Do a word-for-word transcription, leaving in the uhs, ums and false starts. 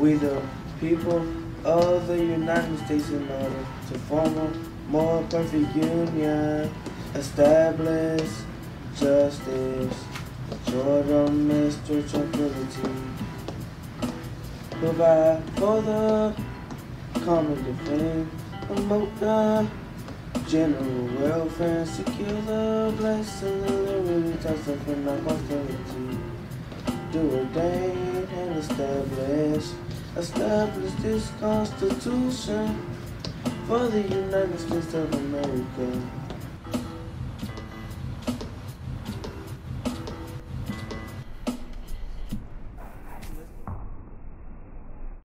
We the people of the United States in order to form a more perfect union, establish justice, ensure domestic tranquility, provide for the common defense, promote the general welfare, and secure the blessing of the liberties of our posterity. Do ordain and establish, establish this Constitution for the United States of America.